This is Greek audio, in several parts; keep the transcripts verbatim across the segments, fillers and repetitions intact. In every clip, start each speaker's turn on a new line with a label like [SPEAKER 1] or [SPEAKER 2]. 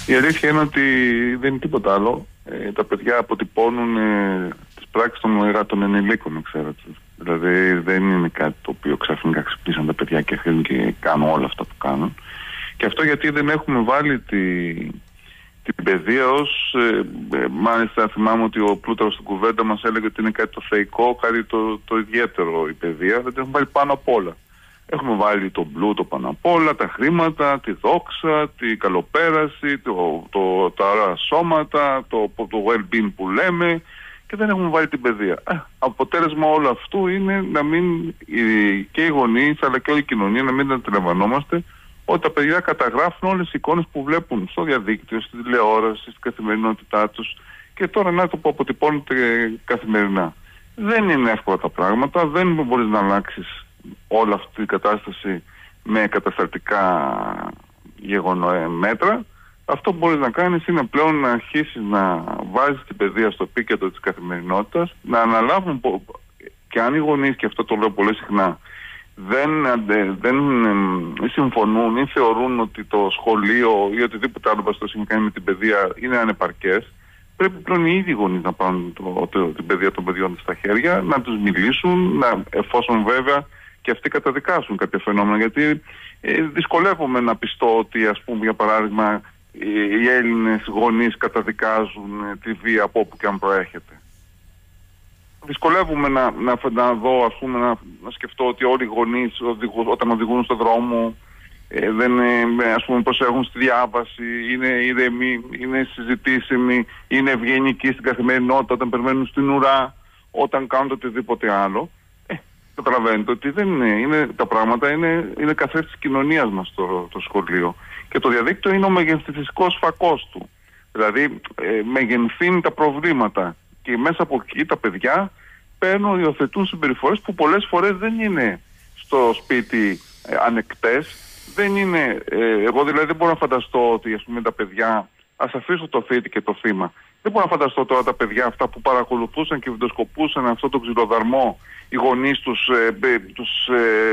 [SPEAKER 1] Η αλήθεια είναι ότι δεν είναι τίποτα άλλο. Ε, τα παιδιά αποτυπώνουν ε, τις πράξεις των, των ενηλίκων, ξέρετε. Δηλαδή δεν είναι κάτι το οποίο ξαφνικά ξυπνήσαν τα παιδιά και θέλουν και κάνουν όλα αυτά που κάνουν. Και αυτό γιατί δεν έχουμε βάλει τη, την παιδεία ως... Ε, ε, μάλιστα θυμάμαι ότι ο Πλούταρχος στην κουβέντα μας έλεγε ότι είναι κάτι το θεϊκό, κάτι το, το ιδιαίτερο η παιδεία. Δεν την έχουμε βάλει πάνω απ' όλα. Έχουμε βάλει τον πλούτο πάνω απ' όλα, τα χρήματα, τη δόξα, τη καλοπέραση, το, το, τα ωραία σώματα, το, το well-being που λέμε, και δεν έχουμε βάλει την παιδεία. Ε, αποτέλεσμα όλου αυτού είναι να μην και οι γονείς αλλά και όλη η κοινωνία να μην αντιλαμβανόμαστε ότι τα παιδιά καταγράφουν όλες οι εικόνες που βλέπουν στο διαδίκτυο, στη τηλεόραση, στην καθημερινότητά τους, και τώρα να το που αποτυπώνεται καθημερινά. Δεν είναι εύκολα τα πράγματα, δεν μπορείς να αλλάξεις όλη αυτή την κατάσταση με καταστατικά γεγονό, μέτρα. Αυτό που μπορείς να κάνεις είναι πλέον να αρχίσεις να βάζεις την παιδεία στο επίκεντρο της καθημερινότητας, να αναλάβουν, και αν οι γονείς, και αυτό το λέω πολύ συχνά, δεν, δεν συμφωνούν ή θεωρούν ότι το σχολείο ή οτιδήποτε άλλο που έχει κάνει με την παιδεία είναι ανεπαρκές, πρέπει πλέον οι ίδιοι γονείς να πάρουν το, το, την παιδεία των παιδιών στα χέρια, να τους μιλήσουν, να, εφόσον βέβαια και αυτοί καταδικάσουν κάποια φαινόμενα. Γιατί ε, δυσκολεύομαι να πιστώ ότι, ας πούμε, για παράδειγμα, οι Έλληνες γονείς καταδικάζουν τη βία από όπου και αν προέρχεται. Δυσκολεύομαι να, να, να δω, ας πούμε, να, να σκεφτώ ότι όλοι οι γονείς οδηγούν, όταν οδηγούν στον δρόμο ε, δεν ε, ας πούμε, προσέχουν στη διάβαση, είναι ήρεμοι, είναι συζητήσιμοι, είναι ευγενικοί στην καθημερινότητα όταν περιμένουν στην ουρά, όταν κάνουν οτιδήποτε άλλο. Ε, καταλαβαίνετε ότι δεν είναι, είναι, τα πράγματα είναι, είναι καθές της κοινωνίας μας το, το σχολείο. Και το διαδίκτυο είναι ο μεγενθητικός φακός του. Δηλαδή ε, μεγενθύνει τα προβλήματα και μέσα από εκεί τα παιδιά παίρνουν, υιοθετούν συμπεριφορές που πολλές φορές δεν είναι στο σπίτι ε, ανεκτές. Δεν είναι, ε, εγώ δηλαδή δεν μπορώ να φανταστώ ότι, ας πούμε, τα παιδιά, ας αφήσω το θήτη και το θύμα, δεν μπορώ να φανταστώ τώρα τα παιδιά αυτά που παρακολουθούσαν και βιντεοσκοπούσαν αυτό το ξυλοδαρμό, οι γονείς τους, ε, τους ε,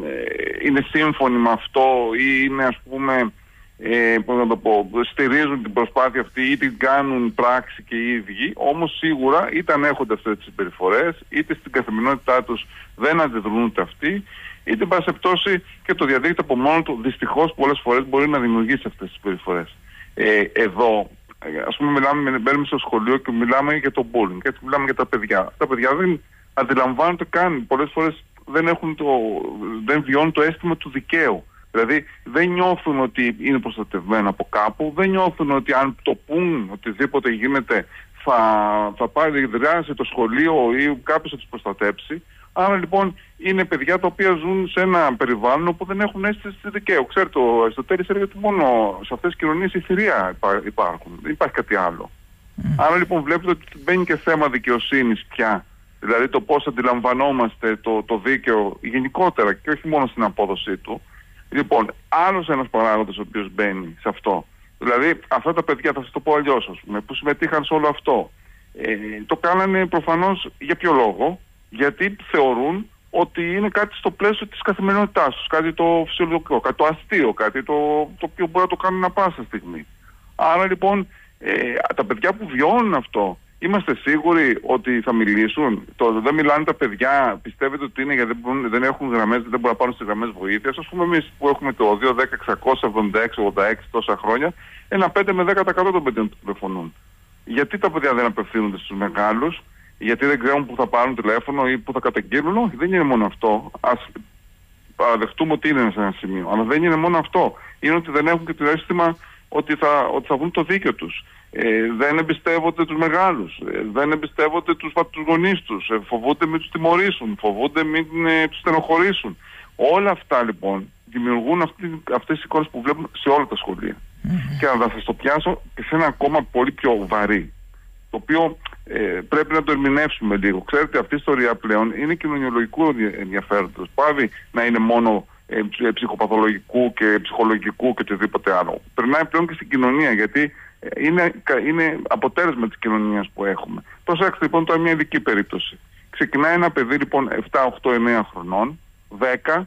[SPEAKER 1] ε, είναι σύμφωνοι με αυτό ή είναι, ας πούμε, ε, πώς να το πω, στηρίζουν την προσπάθεια αυτή ή την κάνουν πράξη και οι ίδιοι, όμως σίγουρα είτε ανέχονται αυτές τις συμπεριφορές, είτε στην καθημερινότητά τους δεν αντιδρούν ούτε αυτοί, είτε εν πάση περιπτώσει και το διαδίκτυο από μόνο του δυστυχώς πολλές φορές μπορεί να δημιουργήσει αυτές τις συμπεριφορές. Ε, εδώ, ας πούμε, μιλάμε, μπαίνουμε στο σχολείο και μιλάμε για το bullying, έτσι μιλάμε για τα παιδιά. Τα παιδιά δεν αντιλαμβάνονται καν, πολλές φορές δεν, έχουν το, δεν βιώνουν το αίσθημα του δικαίου. Δηλαδή δεν νιώθουν ότι είναι προστατευμένα από κάπου, δεν νιώθουν ότι αν το πούν οτιδήποτε γίνεται θα, θα πάρει δράση το σχολείο ή κάποιος θα τους προστατέψει. Άρα λοιπόν είναι παιδιά τα οποία ζουν σε ένα περιβάλλον όπου δεν έχουν αίσθηση δικαίου. Ξέρετε, ο Αριστοτέλης έλεγε ότι μόνο σε αυτές τις κοινωνίες η θηρία υπάρχουν, δεν υπάρχει κάτι άλλο. Mm. Άρα λοιπόν βλέπετε ότι μπαίνει και θέμα δικαιοσύνης πια. Δηλαδή το πώς αντιλαμβανόμαστε το, το δίκαιο γενικότερα και όχι μόνο στην απόδοσή του. Λοιπόν, άλλος ένας παράγοντας ο οποίος μπαίνει σε αυτό. Δηλαδή αυτά τα παιδιά, θα σας το πω αλλιώς, ας πούμε, που συμμετείχαν σε όλο αυτό, ε, το κάνανε προφανώς για ποιο λόγο? Γιατί θεωρούν ότι είναι κάτι στο πλαίσιο της καθημερινότητάς τους, κάτι το φυσιολογικό, κάτι το αστείο, κάτι το, το οποίο μπορεί να το κάνουν ανα πάσα στιγμή. Άρα λοιπόν ε, τα παιδιά που βιώνουν αυτό, είμαστε σίγουροι ότι θα μιλήσουν? Το δεν μιλάνε τα παιδιά, πιστεύετε ότι είναι γιατί δεν, μπορούν, δεν έχουν γραμμές, δεν μπορούν να πάρουν στις γραμμές βοήθειας? Ας πούμε εμείς που έχουμε το δύο δέκα εξακόσια εβδομήντα έξι ογδόντα έξι τόσα χρόνια, ένα πέντε με δέκα τοις εκατό των παιδιών που τηλεφωνούν. Γιατί τα παιδιά δεν απευθύνονται στους μεγάλους? Γιατί δεν ξέρουν που θα πάρουν τηλέφωνο ή που θα καταγγείλουν? Όχι, δεν είναι μόνο αυτό. Ας παραδεχτούμε ότι είναι σε ένα σημείο. Αλλά δεν είναι μόνο αυτό. Είναι ότι δεν έχουν και το αίσθημα ότι θα, ότι θα βγουν το δίκαιο τους. Ε, δεν εμπιστεύονται τους μεγάλους. Ε, δεν εμπιστεύονται τους, τους γονείς τους. Ε, φοβούνται μην τους τιμωρήσουν. Φοβούνται μην ε, τους στενοχωρήσουν. Όλα αυτά λοιπόν δημιουργούν αυτή, αυτές τις εικόνες που βλέπουμε σε όλα τα σχολεία. Mm-hmm. Και να σας το πιάσω και σε ένα ακόμα πολύ πιο βαρύ, το οποίο ε, πρέπει να το ερμηνεύσουμε λίγο. Ξέρετε, αυτή η ιστορία πλέον είναι κοινωνιολογικού ενδιαφέροντος. Πάβει να είναι μόνο ε, ψυχοπαθολογικού και ψυχολογικού και οτιδήποτε άλλο. Περνάει πλέον και στην κοινωνία, γιατί ε, είναι, είναι αποτέλεσμα της κοινωνίας που έχουμε. Προσέξτε λοιπόν τώρα μια ειδική περίπτωση. Ξεκινάει ένα παιδί λοιπόν επτά, οκτώ, εννέα χρονών, δέκα,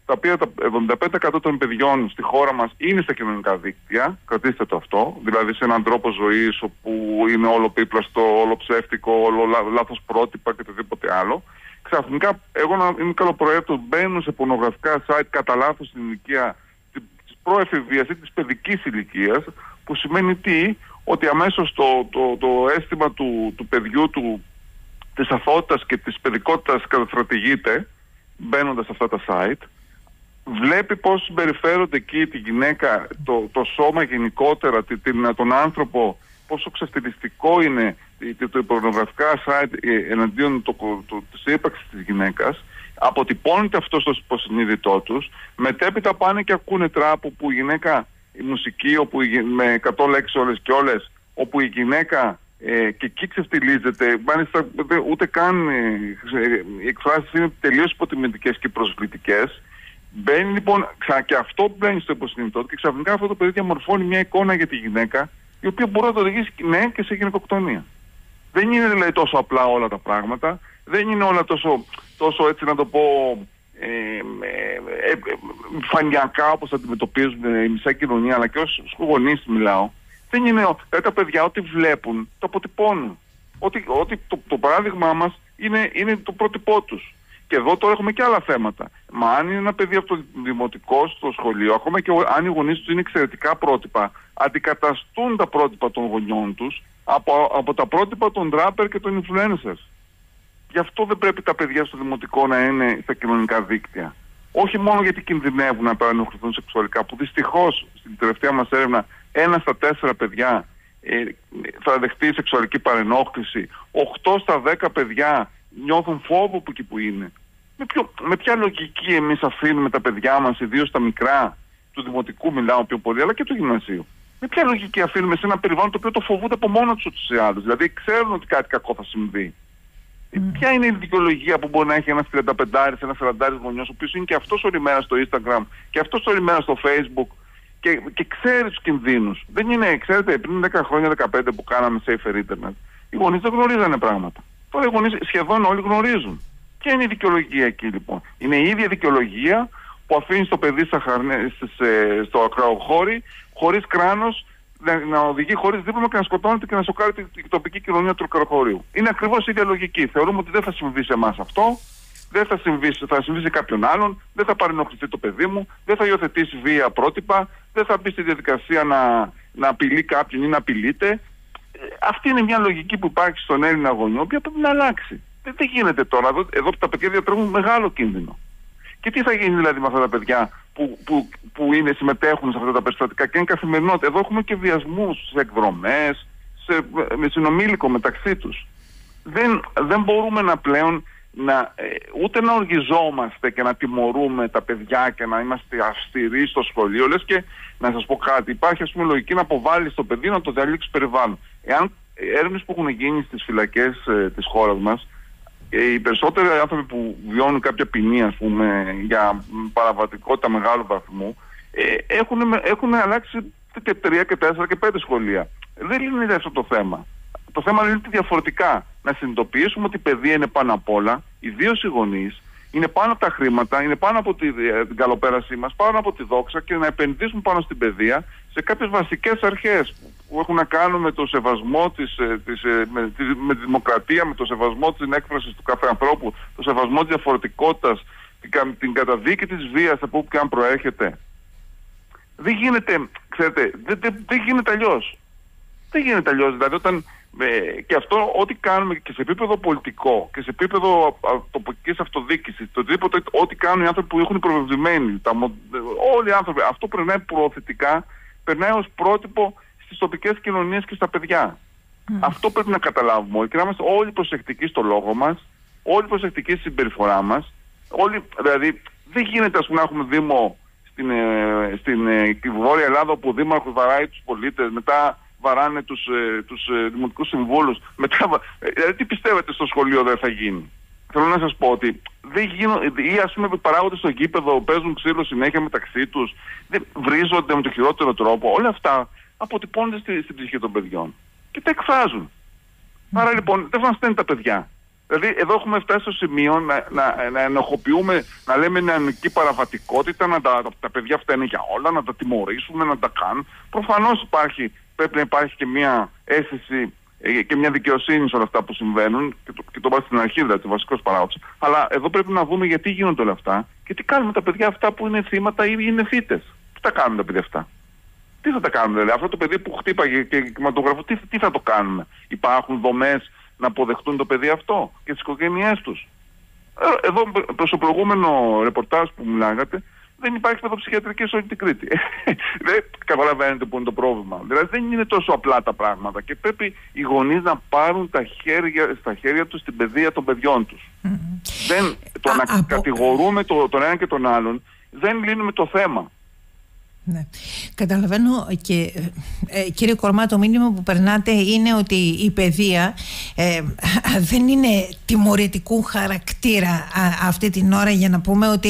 [SPEAKER 1] τα οποία τα εβδομήντα πέντε τοις εκατό των παιδιών στη χώρα μας είναι στα κοινωνικά δίκτυα, κρατήστε το αυτό, δηλαδή σε έναν τρόπο ζωής όπου είναι όλο πίπλαστο, όλο ψεύτικο, όλο λά, λάθος πρότυπα και οτιδήποτε άλλο. Ξαφνικά, εγώ να είμαι καλοπροαίρετος, μπαίνουν σε πορνογραφικά site κατά λάθος στην ηλικία της προεφηβείας ή της παιδικής ηλικίας, που σημαίνει τι, ότι αμέσως το, το, το αίσθημα του, του παιδιού, του, της αθωότητας και της παιδικότητας καταστρατηγείται, μπαίνοντας σε αυτά τα site, βλέπει πώς συμπεριφέρονται εκεί τη γυναίκα, το, το σώμα γενικότερα, την, τον άνθρωπο, πόσο ξεφτυλιστικό είναι το πορνογραφικά site εναντίον το, το, το, της ύπαρξης της γυναίκας, αποτυπώνεται αυτό στο υποσυνείδητό τους, μετέπειτα πάνε και ακούνε τράπου που η γυναίκα, η μουσική όπου η, με εκατό λέξεις όλες και όλες, όπου η γυναίκα ε, και εκεί ξεφτυλίζεται, μάλιστα ούτε καν ε, οι εκφράσεις είναι τελείως υποτιμητικές και προσβλητικές. Μπαίνει λοιπόν, ξα, και αυτό μπαίνει στο υποσυνείδητό του και ξαφνικά αυτό το παιδί διαμορφώνει μια εικόνα για τη γυναίκα, η οποία μπορεί να το οδηγήσει ναι και σε γυναικοκτονία. Δεν είναι δηλαδή τόσο απλά όλα τα πράγματα, δεν είναι όλα τόσο, τόσο έτσι να το πω ε, ε, ε, φανειακά όπως αντιμετωπίζουν η μισά κοινωνία, αλλά και ως γονείς μιλάω. Δεν είναι, δηλαδή τα παιδιά ό,τι βλέπουν το αποτυπώνουν. Ότι, ότι το, το παράδειγμά μας είναι, είναι το πρότυπό τους. Και εδώ τώρα έχουμε και άλλα θέματα. Μα αν είναι ένα παιδί από το δημοτικό στο σχολείο, ακόμα και αν οι γονείς τους είναι εξαιρετικά πρότυπα, αντικαταστούν τα πρότυπα των γονιών τους από, από τα πρότυπα των τράπερ και των influencers. Γι' αυτό δεν πρέπει τα παιδιά στο δημοτικό να είναι στα κοινωνικά δίκτυα. Όχι μόνο γιατί κινδυνεύουν να παρενοχληθούν σεξουαλικά, που δυστυχώς στην τελευταία μας έρευνα ένα στα τέσσερα παιδιά ε, θα δεχτεί σεξουαλική παρενόχληση, οκτώ στα δέκα παιδιά νιώθουν φόβο που εκεί που είναι. Με, ποιο, με ποια λογική εμείς αφήνουμε τα παιδιά μας, ιδίως τα μικρά, του δημοτικού μιλάω πιο πολύ, αλλά και του γυμνασίου. Με ποια λογική αφήνουμε σε ένα περιβάλλον το οποίο το φοβούνται από μόνο τους ούτως ή άλλως. Δηλαδή ξέρουν ότι κάτι κακό θα συμβεί. Mm. Ποια είναι η δικαιολογία που μπορεί να έχει ένας τριανταπεντάρης, ένας σαραντάρης γονιός, ο οποίος είναι και αυτός όλη μέρα στο Instagram και αυτός όλη μέρα στο Facebook και, και ξέρει τους κινδύνους. Δεν είναι, ξέρετε, πριν δέκα χρόνια, δεκαπέντε που κάναμε safer internet, οι γονείς δεν γνωρίζανε πράγματα. Τώρα οι γονείς σχεδόν όλοι γνωρίζουν. Ποια είναι η δικαιολογία εκεί λοιπόν? Είναι η ίδια δικαιολογία που αφήνει το παιδί στο ακραοχώρι, χωρίς κράνος, να, να οδηγεί χωρίς δίπλωμα και να σκοτώνεται και να σοκάρει την τοπική κοινωνία του ακραοχωρίου. Είναι ακριβώς η ίδια λογική. Θεωρούμε ότι δεν θα συμβεί σε εμάς αυτό, δεν θα συμβεί, θα συμβεί σε κάποιον άλλον, δεν θα παρενοχληθεί το παιδί μου, δεν θα υιοθετήσει βία πρότυπα, δεν θα μπει στη διαδικασία να, να απειλεί κάποιον ή να απειλείται. Αυτή είναι μια λογική που υπάρχει στον Έλληνα γονιό, η οποία πρέπει να αλλάξει. Δεν, δεν γίνεται τώρα. Εδώ, εδώ τα παιδιά διατρέχουν μεγάλο κίνδυνο. Και τι θα γίνει δηλαδή με αυτά τα παιδιά που, που, που είναι, συμμετέχουν σε αυτά τα περιστατικά και είναι καθημερινότητα? Εδώ έχουμε και βιασμούς σε εκδρομές, σε, με συνομήλικο μεταξύ τους. Δεν, δεν μπορούμε να πλέον να, ε, ούτε να οργιζόμαστε και να τιμωρούμε τα παιδιά και να είμαστε αυστηροί στο σχολείο. Λες και να σας πω κάτι, υπάρχει ας πούμε λογική να αποβάλει το παιδί να το διαλύξει περιβάλλον. Εάν έρευνες που έχουν γίνει στις φυλακές ε, της χώρας μας, ε, οι περισσότεροι άνθρωποι που βιώνουν κάποια ποινή ας πούμε για παραβατικότητα μεγάλου βαθμού ε, έχουν, έχουν αλλάξει και τρία και τέσσερα και πέντε σχολεία. Δεν είναι αυτό το θέμα. Το θέμα λύνεται διαφορετικά. Να συνειδητοποιήσουμε ότι η παιδεία είναι πάνω απ' όλα, ιδίως οι γονείς, είναι πάνω από τα χρήματα, είναι πάνω από την καλοπέρασή μας, πάνω από τη δόξα, και να επενδύσουμε πάνω στην παιδεία σε κάποιες βασικές αρχές που έχουν να κάνουν με το σεβασμό της, της, με, τη, με τη δημοκρατία, με το σεβασμό της έκφρασης του κάθε ανθρώπου, το σεβασμό της διαφορετικότητας, την, την καταδίκη της βίας από όπου και αν προέρχεται. Δεν γίνεται, ξέρετε, δεν, δεν, δεν γίνεται αλλιώς. Δεν γίνεται αλλιώς. Δηλαδή όταν Ε, και αυτό ό,τι κάνουμε και σε επίπεδο πολιτικό και σε επίπεδο τοπικής αυτοδιοίκησης, το οτιδήποτε, ό,τι κάνουν οι άνθρωποι που έχουν προβεβλημένοι, τα, όλοι οι άνθρωποι, αυτό περνάει προωθητικά, περνάει ως πρότυπο στις τοπικές κοινωνίες και στα παιδιά. Mm. Αυτό πρέπει να καταλάβουμε όλοι και να είμαστε όλοι προσεκτικοί στο λόγο μας, όλοι προσεκτικοί στη συμπεριφορά μας. Όλοι, δηλαδή, δεν γίνεται ας πούμε, να έχουμε δήμο στην, ε, στην ε, Βόρεια Ελλάδα όπου ο δήμαρχος βαράει τους πολίτες, μετά βαράνε τους, ε, τους ε, δημοτικούς συμβούλους. Μετά, ε, δηλαδή τι πιστεύετε στο σχολείο δεν θα γίνει? Θέλω να σας πω ότι δεν γίνουν, ή ας πούμε παράγονται στο γήπεδο, παίζουν ξύλο συνέχεια μεταξύ τους, δεν βρίζονται με το χειρότερο τρόπο. Όλα αυτά αποτυπώνται στη, στην ψυχή των παιδιών και τα εκφράζουν. Mm. Άρα λοιπόν δεν μας στέλνουν τα παιδιά. Δηλαδή, εδώ έχουμε φτάσει στο σημείο να, να, να ενοχοποιούμε, να λέμε νεανική παραβατικότητα, να τα, τα παιδιά φταίνουν για όλα, να τα τιμωρήσουμε, να τα κάνουν. Προφανώς υπάρχει, πρέπει να υπάρχει και μια αίσθηση και μια δικαιοσύνη σε όλα αυτά που συμβαίνουν, και το, και το είπα στην αρχή, δηλαδή, ο βασικός παράγοντας. Αλλά εδώ πρέπει να δούμε γιατί γίνονται όλα αυτά και τι κάνουμε τα παιδιά αυτά που είναι θύματα ή είναι θύτες. Τι τα κάνουμε τα παιδιά αυτά. Τι θα τα κάνουμε, δηλαδή, αυτό το παιδί που χτύπαγε και κινηματογραφό, τι, τι θα το κάνουμε. Υπάρχουν δομές να αποδεχτούν το παιδί αυτό και τις οικογένειές τους. Εδώ, προς το προηγούμενο ρεπορτάζ που μιλάγατε, δεν υπάρχει παιδοψυχιατρική σε όλη την Κρήτη. Δεν καταλαβαίνετε που είναι το πρόβλημα. Δηλαδή δεν είναι τόσο απλά τα πράγματα και πρέπει οι γονείς να πάρουν τα χέρια, στα χέρια τους την παιδεία των παιδιών τους. Mm-hmm. Δεν, το Α, να από... κατηγορούμε το, τον ένα και τον άλλον, δεν λύνουμε το θέμα.
[SPEAKER 2] Ναι. Καταλαβαίνω και ε, κύριε Κορμά, το μήνυμα που περνάτε είναι ότι η παιδεία ε, δεν είναι τιμωρητικού χαρακτήρα α, αυτή την ώρα, για να πούμε ότι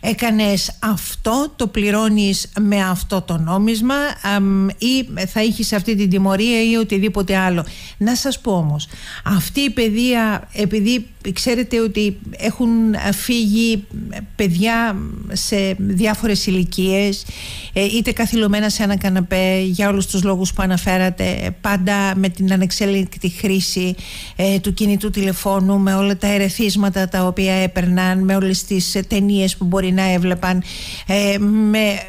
[SPEAKER 2] έκανες αυτό, το πληρώνεις με αυτό το νόμισμα α, ή θα έχεις αυτή την τιμωρία ή οτιδήποτε άλλο. Να σας πω όμως, αυτή η παιδεία, επειδή ξέρετε ότι έχουν φύγει παιδιά σε διάφορες ηλικίες, είτε καθυλωμένα σε ένα καναπέ για όλους τους λόγους που αναφέρατε, πάντα με την ανεξέλεγκτη χρήση ε, του κινητού τηλεφώνου, με όλα τα ερεθίσματα τα οποία έπαιρναν, με όλες τις ταινίες που μπορεί να έβλεπαν, ε, με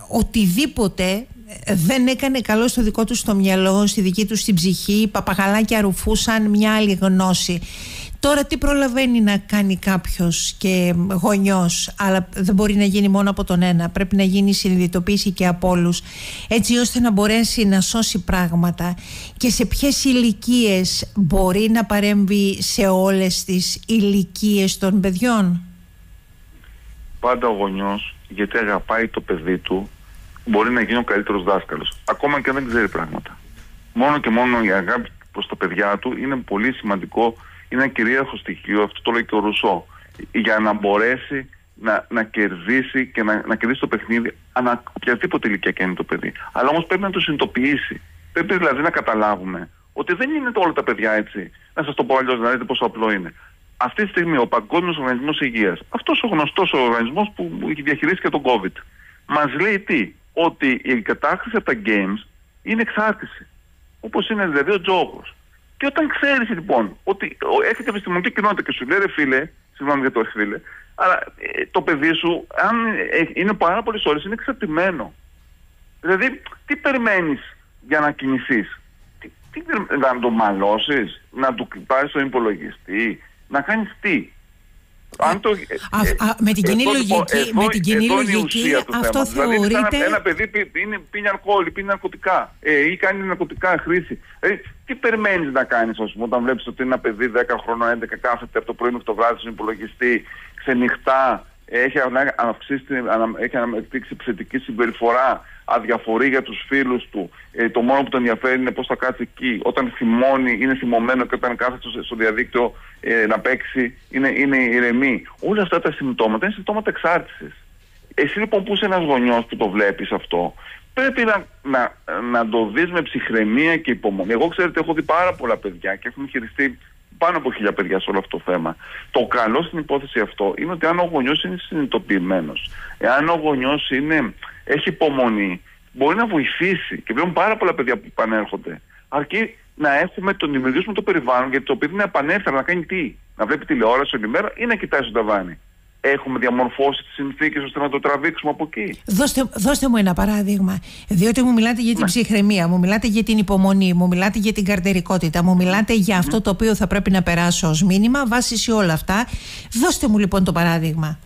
[SPEAKER 2] οτιδήποτε δεν έκανε καλό στο δικό τους το μυαλό, στη δική τους την ψυχή. Παπαγαλάκια ρουφούσαν μια άλλη γνώση. Τώρα τι προλαβαίνει να κάνει κάποιος και γονιός, αλλά δεν μπορεί να γίνει μόνο από τον ένα, πρέπει να γίνει συνειδητοποίηση και από όλους, έτσι ώστε να μπορέσει να σώσει πράγματα. Και σε ποιες ηλικίες μπορεί να παρέμβει σε όλες τις ηλικίες των παιδιών?
[SPEAKER 1] Πάντα ο γονιός, γιατί αγαπάει το παιδί του, μπορεί να γίνει ο καλύτερος δάσκαλος, ακόμα και αν δεν ξέρει πράγματα. Μόνο και μόνο η αγάπη προς τα παιδιά του είναι πολύ σημαντικό. Είναι ένα κυρίαρχο στοιχείο, αυτό το λέει και ο Ρουσό, για να μπορέσει να, να κερδίσει και να, να κερδίσει το παιχνίδι, ανα οποιαδήποτε ηλικία και είναι το παιδί. Αλλά όμως πρέπει να το συνειδητοποιήσει. Πρέπει δηλαδή να καταλάβουμε ότι δεν είναι όλα τα παιδιά έτσι. Να σας το πω αλλιώς, να δείτε πόσο απλό είναι. Αυτή τη στιγμή ο Παγκόσμιος Οργανισμός Υγείας, αυτός ο γνωστός ο οργανισμός που έχει διαχειρίσει και τον COVID, μας λέει τι? Ότι η κατάχρηση από τα games είναι εξάρτηση. Όπως είναι δηλαδή ο τζόγος. Και όταν ξέρεις λοιπόν ότι έχετε επιστημονική κοινότητα και σου λέει ρε φίλε, συγγνώμη για το ρε φίλε, αλλά ε, το παιδί σου, αν ε, είναι πάρα πολλές ώρες, είναι εξαρτημένο. Δηλαδή, τι περιμένεις για να κινηθείς? Τι, τι, να το μαλώσεις, να του πάρεις στον υπολογιστή, να κάνεις τι? Αν το,
[SPEAKER 2] α, α, με την κοινή
[SPEAKER 1] εδώ,
[SPEAKER 2] λογική,
[SPEAKER 1] εδώ,
[SPEAKER 2] με την κοινή λογική αυτό θεωρείται...
[SPEAKER 1] Δηλαδή, ένα, ένα παιδί πι, πίνει, πίνει αλκοόλ, πίνει ναρκωτικά ε, ή κάνει ναρκωτικά χρήση. Ε, τι περιμένεις να κάνεις, ας πούμε, όταν βλέπεις ότι ένα παιδί δέκα χρονών, έντεκα κάθεται από το πρωί μέχρι το βράδυ στον υπολογιστή, ξενυχτά, έχει, αυξήσει, έχει αναπτύξει ψευτική συμπεριφορά, αδιαφορεί για τους φίλους του, ε, το μόνο που τον ενδιαφέρει είναι πώς θα κάτσει εκεί. Όταν θυμώνει, είναι θυμωμένο, και όταν κάθεται στο, στο διαδίκτυο ε, να παίξει, είναι, είναι ηρεμή. Όλα αυτά τα συμπτώματα είναι συμπτώματα εξάρτησης. Εσύ λοιπόν που είσαι ένας γονιός που το βλέπεις αυτό, πρέπει να, να, να το δεις με ψυχραιμία και υπομονή. Εγώ ξέρετε, έχω δει πάρα πολλά παιδιά και έχουμε χειριστεί πάνω από χίλια παιδιά σε όλο αυτό το θέμα. Το καλό στην υπόθεση αυτό είναι ότι αν ο γονιός είναι συνειδητοποιημένος, εάν ο γονιός είναι, έχει υπομονή, μπορεί να βοηθήσει. Και βλέπουμε πάρα πολλά παιδιά που επανέρχονται. Αρκεί να έχουμε τον δημιουργήσουμε το περιβάλλον, γιατί το παιδί είναι επανέφερα να κάνει τι? Να βλέπει τηλεόραση όλη μέρα ή να κοιτάει στο ταβάνι? Έχουμε διαμορφώσει τις συνθήκες ώστε να το τραβήξουμε από εκεί?
[SPEAKER 2] Δώστε, δώστε μου ένα παράδειγμα. Διότι μου μιλάτε για την ναι. ψυχραιμία, μου μιλάτε για την υπομονή, μου μιλάτε για την καρτερικότητα, μου μιλάτε για αυτό το οποίο θα πρέπει να περάσω ως μήνυμα βάσει σε όλα αυτά. Δώστε μου λοιπόν το παράδειγμα.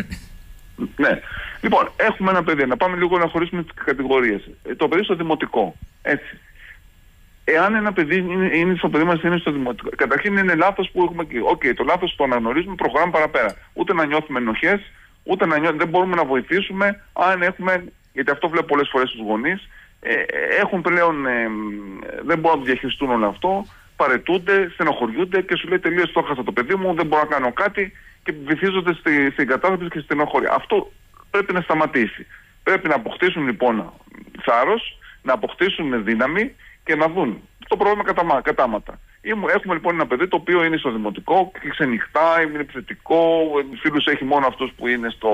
[SPEAKER 1] Ναι. Λοιπόν, έχουμε ένα παιδί, να πάμε λίγο να χωρίσουμε τις κατηγορίες. Το παιδί στο δημοτικό. Έτσι. Εάν ένα παιδί είναι, είναι στο παιδί μας, είναι στο δημοτικό, καταρχήν είναι λάθος που έχουμε εκεί. Οκ, okay, το λάθος το αναγνωρίζουμε, προχωράμε παραπέρα. Ούτε να νιώθουμε ενοχές, ούτε να νιώθουμε, δεν μπορούμε να βοηθήσουμε αν έχουμε, γιατί αυτό βλέπω πολλές φορές στους γονείς, ε, έχουν πλέον, ε, δεν μπορούν να το διαχειριστούν όλο αυτό, παρετούνται, στενοχωριούνται και σου λέει τελείως το έχασα το παιδί μου, δεν μπορώ να κάνω κάτι και βυθίζονται στη, στην κατάσταση και στενοχώρια. Αυτό πρέπει να σταματήσει. Πρέπει να αποκτήσουν λοιπόν θάρρος, να αποκτήσουν δύναμη και να δουν το πρόβλημα κατάματα. Έχουμε λοιπόν ένα παιδί το οποίο είναι στο δημοτικό και ξενυχτά, είναι επιθετικό, φίλους έχει μόνο αυτούς που είναι στο...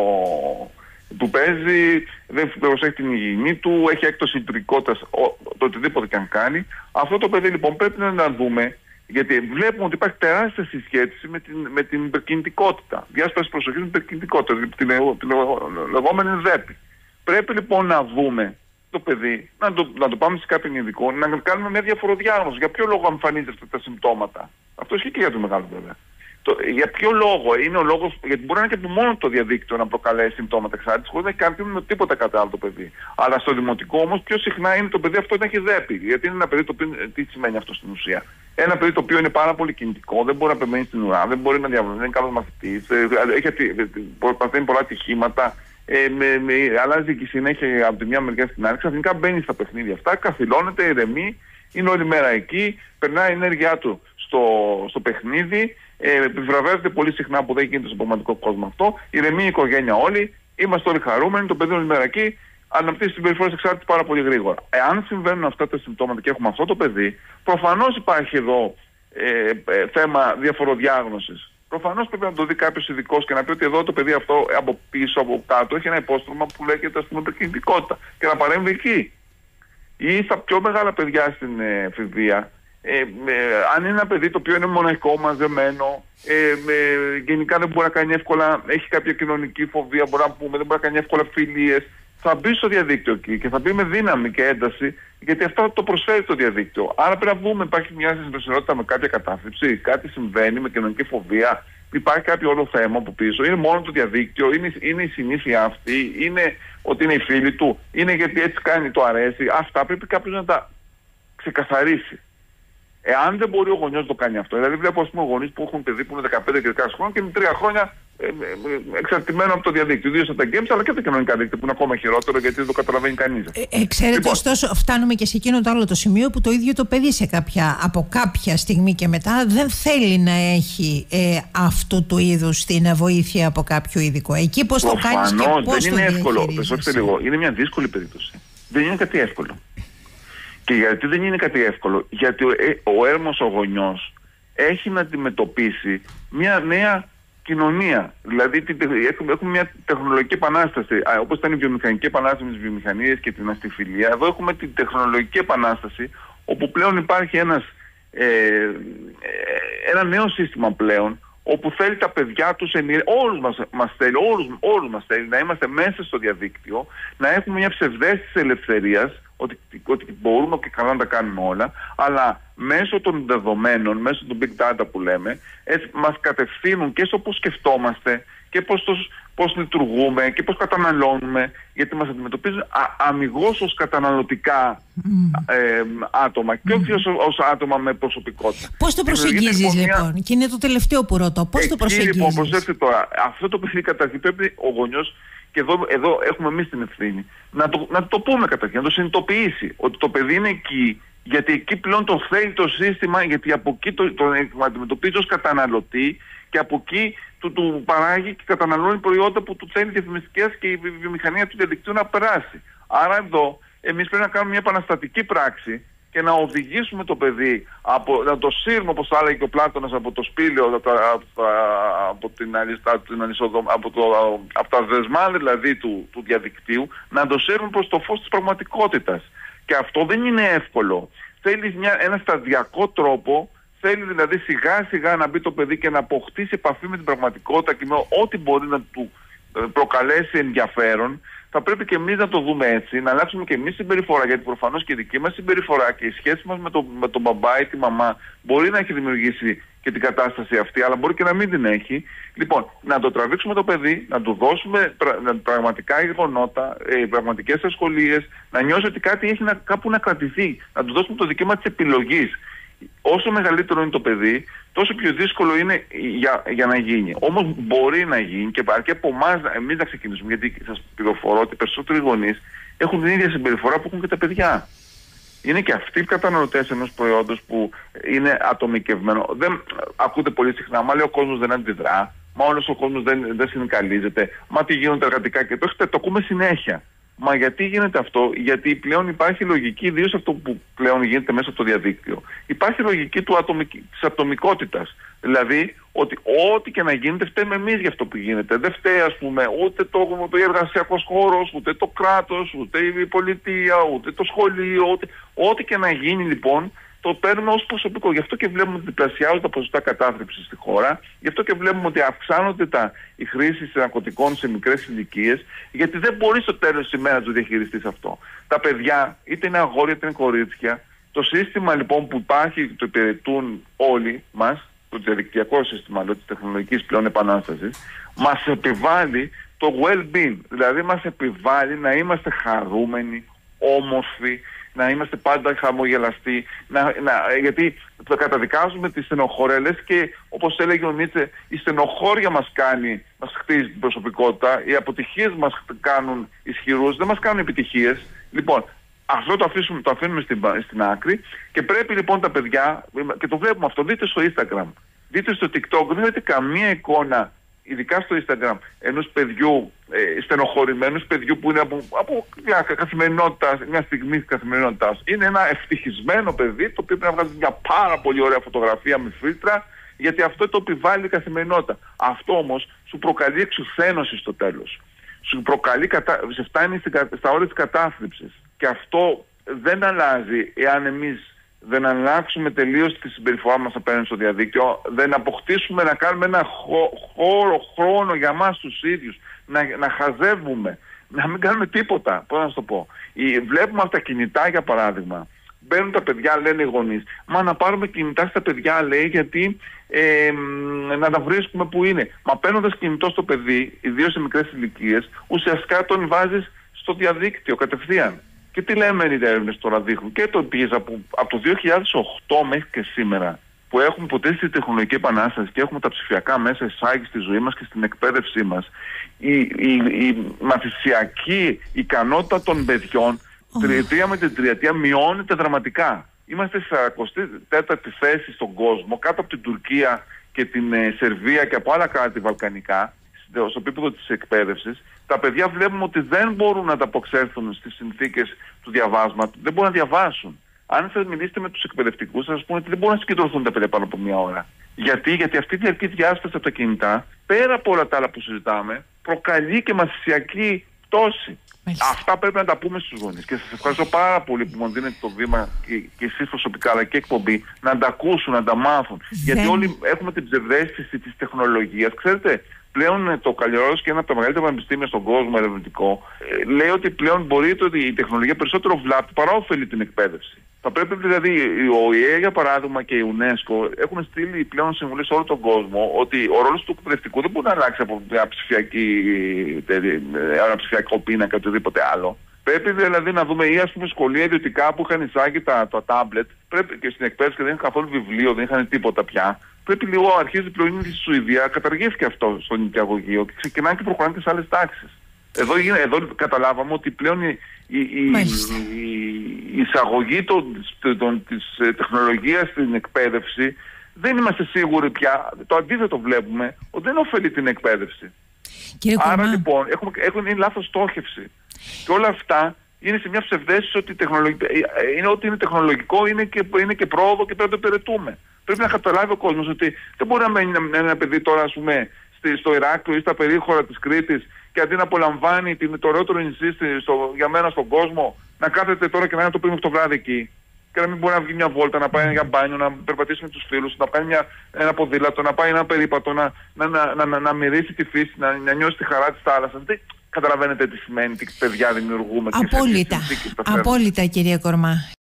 [SPEAKER 1] του παίζει, δεν προσέχει την υγιεινή του, έχει έκπτωση λειτουργικότητας, το οτιδήποτε και αν κάνει. Αυτό το παιδί λοιπόν πρέπει να το δούμε, γιατί βλέπουμε ότι υπάρχει τεράστια συσχέτιση με την, με την υπερκινητικότητα. Διάσπαση προσοχής με την υπερκινητικότητα, την, την, την λεγόμενη ΔΕΠΗ. Πρέπει λοιπόν να δούμε το παιδί, να το, να το πάμε σε κάποιον ειδικό, να κάνουμε μια διαφοροδιάγνωση. Για ποιο λόγο εμφανίζονται αυτά τα συμπτώματα. Αυτό ισχύει και για το μεγάλο βέβαια. Το, για ποιο λόγο, είναι ο λόγος, γιατί μπορεί να είναι και μόνο το διαδίκτυο να προκαλέσει συμπτώματα εξάρτησης, χωρίς να έχει κάνει με τίποτα κατά άλλο το παιδί. Αλλά στο δημοτικό όμως πιο συχνά είναι το παιδί αυτό να έχει ΔΕΠΗ. Γιατί είναι ένα παιδί το οποίο, τι σημαίνει αυτό στην ουσία. Ένα παιδί το οποίο είναι πάρα πολύ κινητικό, δεν μπορεί να περιμένει στην ουρά, δεν μπορεί να διαβάσει, δεν είναι καλός μαθητής, παθαίνει πολλά ατυχήματα. Ε, με, με, αλλάζει και συνέχεια από τη μια μεριά στην άλλη. Ξαφνικά μπαίνει στα παιχνίδια αυτά, καθυλώνεται, ηρεμεί, είναι όλη μέρα εκεί, περνάει η ενέργειά του στο, στο παιχνίδι, ε, επιβραβεύεται πολύ συχνά που δεν γίνεται στον πραγματικό κόσμο αυτό, ηρεμεί η οικογένεια όλη, είμαστε όλοι χαρούμενοι, το παιδί όλη μέρα εκεί, αναπτύσσει συμπεριφορές εξάρτησης πάρα πολύ γρήγορα. Εάν συμβαίνουν αυτά τα συμπτώματα και έχουμε αυτό το παιδί, προφανώς υπάρχει εδώ ε, ε, θέμα διαφοροδιάγνωσης. Προφανώς πρέπει να το δει κάποιος ειδικός και να πει ότι εδώ το παιδί αυτό από πίσω, από κάτω έχει ένα υπόστρωμα που λέγεται ας πούμε υπερκινητικότητα και να παρέμβει εκεί. Ή στα πιο μεγάλα παιδιά στην εφηβεία, ε, ε, αν είναι ένα παιδί το οποίο είναι μοναχικό, μαζεμένο, ε, ε, γενικά δεν μπορεί να κάνει εύκολα, έχει κάποια κοινωνική φοβία, μπορεί να πούμε, δεν μπορεί να κάνει εύκολα φιλίες, θα μπει στο διαδίκτυο εκεί και θα μπει με δύναμη και ένταση, γιατί αυτό το προσφέρει το διαδίκτυο. Άρα πρέπει να δούμε, υπάρχει μια συνδεσιμότητα με κάποια κατάθλιψη, κάτι συμβαίνει με κοινωνική φοβία, υπάρχει κάποιο όλο θέμα από πίσω. Είναι μόνο το διαδίκτυο, είναι, είναι η συνήθεια αυτή, είναι ότι είναι οι φίλοι του, είναι γιατί έτσι κάνει, το αρέσει. Αυτά πρέπει κάποιο να τα ξεκαθαρίσει. Εάν δεν μπορεί ο γονιός να το κάνει αυτό, δηλαδή βλέπω ας πούμε γονείς που έχουν παιδί που είναι δεκαπέντε και δεκαέξι χρόνια και είναι τρία χρόνια ε, ε, εξαρτημένο από το διαδίκτυο, ιδίως από τα games αλλά και τα κοινωνικά δίκτυα που είναι ακόμα χειρότερο γιατί δεν το καταλαβαίνει κανείς.
[SPEAKER 2] Ε, ε, ξέρετε, λοιπόν, ωστόσο, φτάνουμε και σε εκείνο το άλλο το σημείο που το ίδιο το παιδί σε κάποια, από κάποια στιγμή και μετά δεν θέλει να έχει ε, αυτού του είδους την βοήθεια από κάποιο ειδικό. Εκεί πώς το κάνεις και πώς το διαχειρίζεσαι.
[SPEAKER 1] λίγο. Είναι μια δύσκολη περίπτωση. Δεν είναι κάτι εύκολο. Και γιατί δεν είναι κάτι εύκολο, γιατί ο έρμος ο γονιός έχει να αντιμετωπίσει μια νέα κοινωνία. Δηλαδή έχουμε μια τεχνολογική επανάσταση, όπως ήταν η βιομηχανική επανάσταση με τις βιομηχανίες και την αστιφιλία. Εδώ έχουμε την τεχνολογική επανάσταση, όπου πλέον υπάρχει ένας, ε, ένα νέο σύστημα πλέον, όπου θέλει τα παιδιά τους, όλους μας, μας θέλει, όλους, όλους μας θέλει να είμαστε μέσα στο διαδίκτυο, να έχουμε μια ψευδαίσθηση ελευθερίας, ότι, ότι μπορούμε και καλά να τα κάνουμε όλα, αλλά μέσω των δεδομένων, μέσω του big data που λέμε, έτσι, μας κατευθύνουν και στο πώς σκεφτόμαστε και πώς, το, πώς λειτουργούμε και πώς καταναλώνουμε, γιατί μας αντιμετωπίζουν α, αμιγώς ως καταναλωτικά mm. ε, άτομα και όχι mm. ως, ως άτομα με προσωπικότητα.
[SPEAKER 2] Πώς το προσεγγίζεις λοιπόν, μια... και είναι το τελευταίο που ρωτώ, πώς
[SPEAKER 1] Εκεί,
[SPEAKER 2] το προσεγγίζεις?
[SPEAKER 1] Λοιπόν, προσέξτε τώρα, αυτό το παιδί καταρχήν πρέπει ο γονιός, και εδώ, εδώ έχουμε εμείς την ευθύνη, να το, να το πούμε καταρχήν, να το συνειδητοποιήσει ότι το παιδί είναι εκεί, γιατί εκεί πλέον το θέλει το σύστημα, γιατί από εκεί το, το, το αντιμετωπίζει ως καταναλωτή και από εκεί του, του παράγει και καταναλώνει προϊόντα που του θέλει διαφημιστικές και η βιομηχανία του διαδικτύου να περάσει. Άρα εδώ εμείς πρέπει να κάνουμε μια επαναστατική πράξη και να οδηγήσουμε το παιδί, από, να το σύρουμε όπως θα έλεγε και ο Πλάτωνας από το σπήλαιο, από, από, από, την αλιστα, την αλισοδο, από, το, από τα δεσμά δηλαδή του, του διαδικτύου, να το σύρουμε προς το φως της πραγματικότητας. Και αυτό δεν είναι εύκολο. Θέλει μια, ένα σταδιακό τρόπο, θέλει δηλαδή σιγά σιγά να μπει το παιδί και να αποκτήσει επαφή με την πραγματικότητα και με ό,τι μπορεί να του προκαλέσει ενδιαφέρον. Θα πρέπει και εμείς να το δούμε έτσι, να αλλάξουμε και εμείς συμπεριφορά, γιατί προφανώς και η δική μας συμπεριφορά και η σχέση μας με, το, με τον μπαμπά ή τη μαμά μπορεί να έχει δημιουργήσει και την κατάσταση αυτή, αλλά μπορεί και να μην την έχει. Λοιπόν, να το τραβήξουμε το παιδί, να του δώσουμε πρα, πραγματικά γεγονότα, ε, πραγματικές ασχολίες, να νιώσει ότι κάτι έχει να, κάπου να κρατηθεί, να του δώσουμε το δικαίωμα της επιλογής. Όσο μεγαλύτερο είναι το παιδί, τόσο πιο δύσκολο είναι για, για να γίνει. Όμως μπορεί να γίνει και αρκεί από εμάς εμείς να ξεκινήσουμε. Γιατί σας πληροφορώ ότι οι περισσότεροι γονείς έχουν την ίδια συμπεριφορά που έχουν και τα παιδιά. Είναι και αυτοί οι καταναλωτές ενός προϊόντος που είναι ατομικευμένο. Δεν ακούτε πολύ συχνά, μα λέει ο κόσμος δεν αντιδρά, μα όλος ο κόσμος δεν, δεν συνδικαλίζεται, μα τι γίνονται εργατικά και το, το ακούμε συνέχεια. Μα γιατί γίνεται αυτό? Γιατί πλέον υπάρχει λογική, ιδίως αυτό που πλέον γίνεται μέσα από το διαδίκτυο. Υπάρχει λογική του ατομικ... της ατομικότητας. Δηλαδή ότι ό,τι και να γίνεται φταίμε εμείς για αυτό που γίνεται. Δεν φταίει, ας πούμε, ούτε το, το εργασιακός χώρος, ούτε το κράτος, ούτε η πολιτεία, ούτε το σχολείο. Ούτε... Ό,τι και να γίνει λοιπόν το παίρνουμε ως προσωπικό. Γι' αυτό και βλέπουμε ότι διπλασιάζονται τα ποσοστά κατάθλιψης στη χώρα. Γι' αυτό και βλέπουμε ότι αυξάνονται τα, οι χρήσεις ναρκωτικών σε μικρές ηλικίες. Γιατί δεν μπορεί στο τέλος της ημέρας να το διαχειριστείς αυτό. Τα παιδιά, είτε είναι αγόρια είτε είναι κορίτσια, το σύστημα λοιπόν που υπάρχει, το υπηρετούν όλοι μας, το διαδικτυακό σύστημα δηλαδή, της τεχνολογικής πλέον επανάστασης, μας επιβάλλει το well-being. Δηλαδή μας επιβάλλει να είμαστε χαρούμενοι, όμορφοι, να είμαστε πάντα χαμογελαστοί, να, να, γιατί το καταδικάζουμε τις στενοχώρες και όπως έλεγε ο Νίτσε, η στενοχώρια μας κάνει, μας χτίζει την προσωπικότητα, οι αποτυχίες μας κάνουν ισχυρούς, δεν μας κάνουν επιτυχίες. Λοιπόν, αυτό το, αφήσουμε, το αφήνουμε στην, στην άκρη και πρέπει λοιπόν τα παιδιά, και το βλέπουμε αυτό, δείτε στο Instagram, δείτε στο TikTok, δεν έχετε καμία εικόνα, ειδικά στο Instagram, ενός παιδιού, ε, στενοχωρημένου παιδιού που είναι από, από μια καθημερινότητα, μια στιγμή της καθημερινότητας. Είναι ένα ευτυχισμένο παιδί το οποίο πρέπει να βγάζει μια πάρα πολύ ωραία φωτογραφία με φίλτρα, γιατί αυτό το επιβάλλει η καθημερινότητα. Αυτό όμως σου προκαλεί εξουθένωση στο τέλος. Σου προκαλεί, κατα... σε φτάνει στα όρια της κατάθλιψης. Και αυτό δεν αλλάζει εάν εμείς δεν αλλάξουμε τελείως τη συμπεριφορά μας απέναντι στο διαδίκτυο, δεν αποκτήσουμε να κάνουμε ένα χώρο, χρόνο για μας τους ίδιους, να, να χαζεύουμε, να μην κάνουμε τίποτα. Πώς να σου το πω. Ή, βλέπουμε αυτά τα κινητά για παράδειγμα. Μπαίνουν τα παιδιά, λένε οι γονείς, μα να πάρουμε κινητά στα παιδιά, λέει, γιατί ε, να τα βρίσκουμε που είναι. Μα παίρνοντας κινητό στο παιδί, ιδίως σε μικρές ηλικίες, ουσιαστικά τον βάζεις στο διαδίκτυο κατευθείαν. Και τι λέμε οι έρευνες τώρα δείχνουν, και το πήγες από, από το δύο χιλιάδες οκτώ μέχρι και σήμερα, που έχουμε ποτέ στη τεχνολογική επανάσταση και έχουμε τα ψηφιακά μέσα εισάγει στη ζωή μας και στην εκπαίδευσή μας, η, η, η μαθησιακή ικανότητα των παιδιών oh. τριετία με την τριετία μειώνεται δραματικά. Είμαστε σε σαράντα τέταρτη θέση στον κόσμο, κάτω από την Τουρκία και την ε, Σερβία και από άλλα κράτη βαλκανικά, στο επίπεδο της εκπαίδευσης. Τα παιδιά βλέπουμε ότι δεν μπορούν να ανταπεξέλθουν στις συνθήκες του διαβάσματος, δεν μπορούν να διαβάσουν. Αν θα μιλήσετε με τους εκπαιδευτικούς, θα σας πούνε ότι δεν μπορούν να συγκεντρωθούν τα παιδιά πάνω από μία ώρα. Γιατί, Γιατί αυτή η διαρκή διάσπαση από τα κινητά, πέρα από όλα τα άλλα που συζητάμε, προκαλεί και μαθησιακή πτώση. Μάλιστα. Αυτά πρέπει να τα πούμε στους γονείς. Και σας ευχαριστώ πάρα πολύ που μου δίνετε το βήμα και, και εσείς προσωπικά, αλλά και εκπομπή, να τα ακούσουν, να τα μάθουν. Δεν... Γιατί όλοι έχουμε την ψευδαίσθηση της τεχνολογίας. Ξέρετε, πλέον το Καλλιρόος και ένα από τα μεγαλύτερα πανεπιστήμια στον κόσμο ερευνητικό ε, λέει ότι πλέον μπορεί το, η τεχνολογία περισσότερο βλάπτει παρά ωφελεί την εκπαίδευση. Θα πρέπει δηλαδή ο ΙΕ για παράδειγμα και η UNESCO έχουν στείλει πλέον συμβουλές σε όλο τον κόσμο ότι ο ρόλος του εκπαιδευτικού δεν μπορεί να αλλάξει από μια ψηφιακή, ένα ψηφιακό πίνακα ή οτιδήποτε άλλο. Πρέπει δηλαδή να δούμε ή ας πούμε σχολεία ιδιωτικά που είχαν εισάγει τα, τα τάμπλετ πρέπει, και στην εκπαίδευση και δεν είχαν καθόλου βιβλίο, δεν είχαν τίποτα πια. Πρέπει λίγο αρχίζει πλέον στη Σουηδία, καταργήθηκε αυτό στο νοικιαγωγείο και ξεκινάνε και προχωράνε και σε άλλες τάξεις. Εδώ, εδώ καταλάβαμε ότι πλέον η, η, η, η εισαγωγή των, των, της τεχνολογίας στην εκπαίδευση δεν είμαστε σίγουροι πια. Το αντίθετο βλέπουμε ότι δεν ωφελεί την εκπαίδευση. Κύριε Άρα Κορμά. λοιπόν έχουν, έχουν, είναι λάθος στόχευση. Και όλα αυτά είναι σε μια ψευδαίσθηση ότι είναι, ότι είναι τεχνολογικό, είναι και, είναι και πρόοδο και πρέπει να το υπηρετούμε. Πρέπει να καταλάβει ο κόσμος ότι δεν μπορεί να μένει ένα παιδί τώρα, ας πούμε, στο Ηράκλειο ή στα περίχωρα της Κρήτης και αντί να απολαμβάνει την, το ωραιότερο νησί για μένα στον κόσμο, να κάθεται τώρα και να είναι το πριν το βράδυ εκεί. Και να μην μπορεί να βγει μια βόλτα, να πάει για μπάνιο, να περπατήσει με τους φίλους, να πάει μια, ένα ποδήλατο, να πάει ένα περίπατο, να, να, να, να, να, να μυρίσει τη φύση, να, να νιώσει τη χαρά της θάλασσας. Δεν καταλαβαίνετε τι σημαίνει, τι παιδιά δημιουργούμε.
[SPEAKER 2] Απόλυτα.
[SPEAKER 1] Και σε
[SPEAKER 2] Απόλυτα, κύριε Κορμά.